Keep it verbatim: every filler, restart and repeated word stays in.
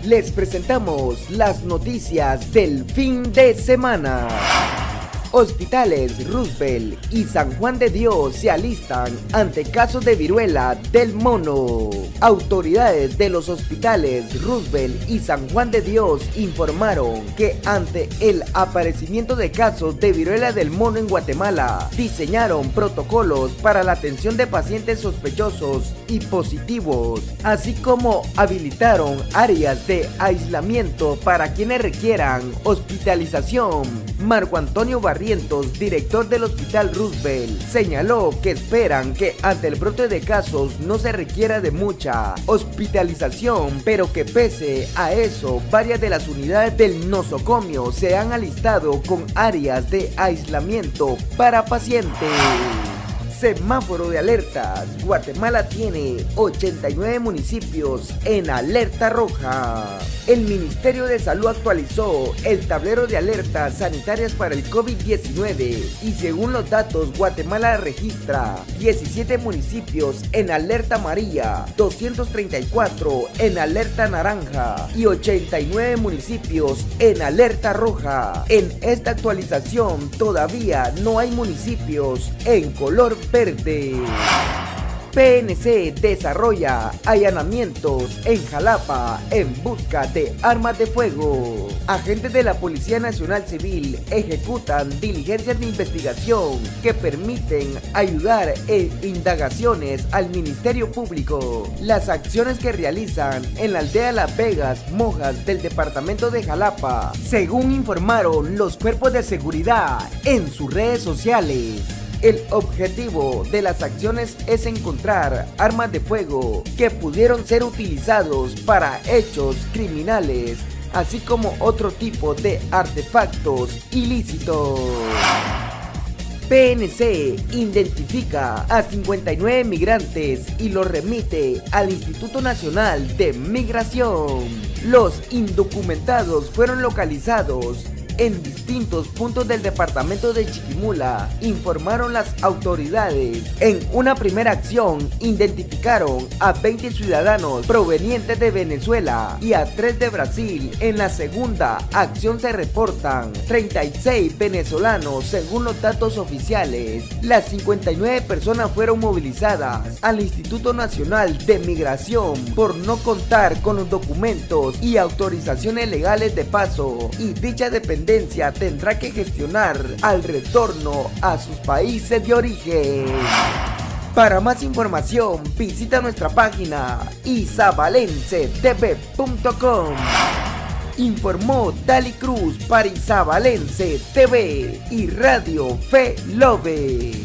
Les presentamos las noticias del fin de semana. Hospitales Roosevelt y San Juan de Dios se alistan ante casos de viruela del mono. Autoridades de los hospitales Roosevelt y San Juan de Dios informaron que ante el aparecimiento de casos de viruela del mono en Guatemala, diseñaron protocolos para la atención de pacientes sospechosos y positivos, así como habilitaron áreas de aislamiento para quienes requieran hospitalización. Marco Antonio Barrientos, director del Hospital Roosevelt, señaló que esperan que ante el brote de casos no se requiera de mucha hospitalización, pero que pese a eso, varias de las unidades del nosocomio se han alistado con áreas de aislamiento para pacientes. Semáforo de alertas. Guatemala tiene ochenta y nueve municipios en alerta roja. El Ministerio de Salud actualizó el tablero de alertas sanitarias para el COVID diecinueve y según los datos, Guatemala registra diecisiete municipios en alerta amarilla, doscientos treinta y cuatro en alerta naranja y ochenta y nueve municipios en alerta roja. En esta actualización todavía no hay municipios en color verde. P N C desarrolla allanamientos en Jalapa en busca de armas de fuego. Agentes de la Policía Nacional Civil ejecutan diligencias de investigación que permiten ayudar en indagaciones al Ministerio Público. Las acciones que realizan en la aldea Las Vegas, Mojas del departamento de Jalapa, según informaron los cuerpos de seguridad en sus redes sociales. El objetivo de las acciones es encontrar armas de fuego que pudieron ser utilizados para hechos criminales, así como otro tipo de artefactos ilícitos. P N C identifica a cincuenta y nueve migrantes y los remite al Instituto Nacional de Migración. Los indocumentados fueron localizados en distintos puntos del departamento de Chiquimula, informaron las autoridades. En una primera acción identificaron a veinte ciudadanos provenientes de Venezuela y a tres de Brasil. En la segunda acción se reportan treinta y seis venezolanos según los datos oficiales. Las cincuenta y nueve personas fueron movilizadas al Instituto Nacional de Migración por no contar con los documentos y autorizaciones legales de paso, y dicha dependencia tendrá que gestionar al retorno a sus países de origen. Para más información visita nuestra página isabalense t v punto com. Informó Dali Cruz para Isabalense T V y Radio Fe Love.